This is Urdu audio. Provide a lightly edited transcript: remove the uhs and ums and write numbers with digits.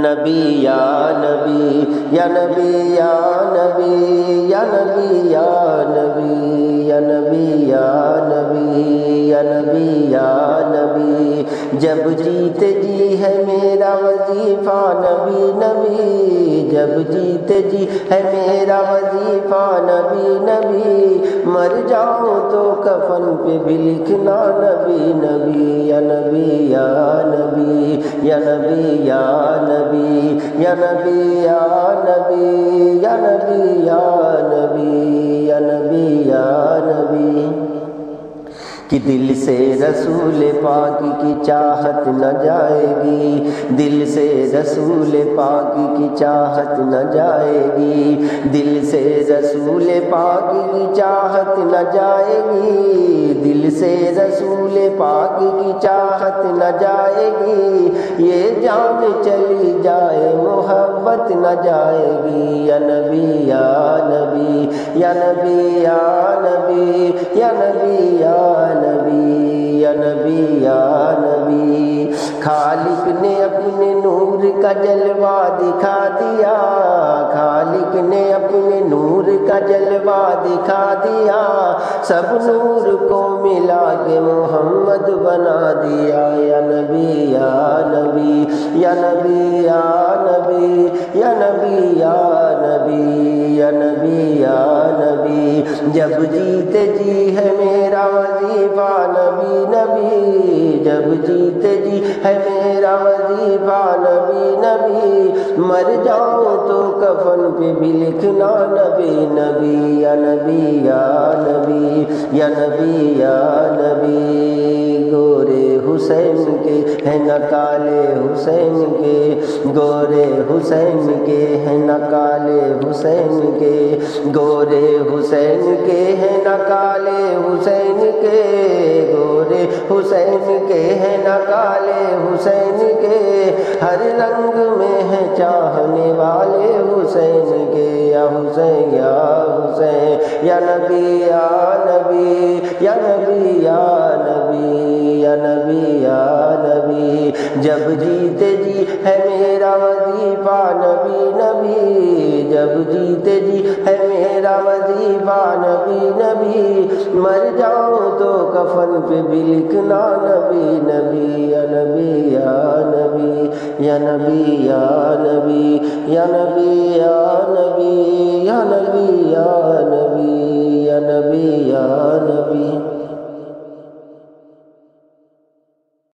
نبی یا نبی یا نبی یا نبی یا نبی یا نبی یا نبی یا نبی یا نبی یا نبی جب جیتے جی ہے میرا وظیفہ نبی نبی جب جیتے جی ہے میرا وظیفہ نبی نبی مر جاؤں تو کفن پہ بھی لکھنا نبی نبی یا نبی یا نبی یا نبی یا نبی یا نبی یا نبی یا نبی یا نبی یا نبی یا نبی کہ دل سے رسول پاک کی چاہت نہ جائے گی دل سے رسول پاک کی چاہت نہ جائے گی دل سے رسول پاک کی چاہت نہ جائے گی دل سے رسول پاک کی چاہت نہ جائے گی یہ جان چلی جائے محبت نہ جائے گی یا نبی یا نبی یا نبی یا نبی یا نبی یا نبی یا نبی یا نبی خالق نے اپنے نور کا جلوہ دکھا دیا خالق نے اپنے نور کا جلوہ دکھا دیا سب نور کو ملا کے محمد بنا دیا یا نبی یا نبی یا نبی یا نبی یا نبی یا نبی یا نبی یا نبی جب جیتے جی ہے میرا وظیفہ نبی نبی جب جیتے جی ہے میرا وظیفہ نبی نبی مر جاؤں تو کفن پہ بھی لکھنا نبی نبی یا نبی یا نبی یا نبی یا نبی گورے حسین کے ہیں نہ کالے حسین کے گورے حسین کے ہیں نہ کالے حسین کے گورے حسین کے ہیں نہ کالے حسین کے گورے حسین کے ہیں نہ کالے حسین کے ہر رنگ میں ہیں چاہنے والے حسین کے یا حسین یا حسین یا نبی یا نبی یا نبی یا نبی یا نبی یا نبی جب جیتے جی ہے میرا وظیفہ نبی نبی جب جیتے جی ہے میرا وظیفہ نبی نبی مر جاؤں تو کفن پہ بھی لکھنا نبی نبی یا نبی یا نبی یا نبی یا نبی یا نبی یا نبی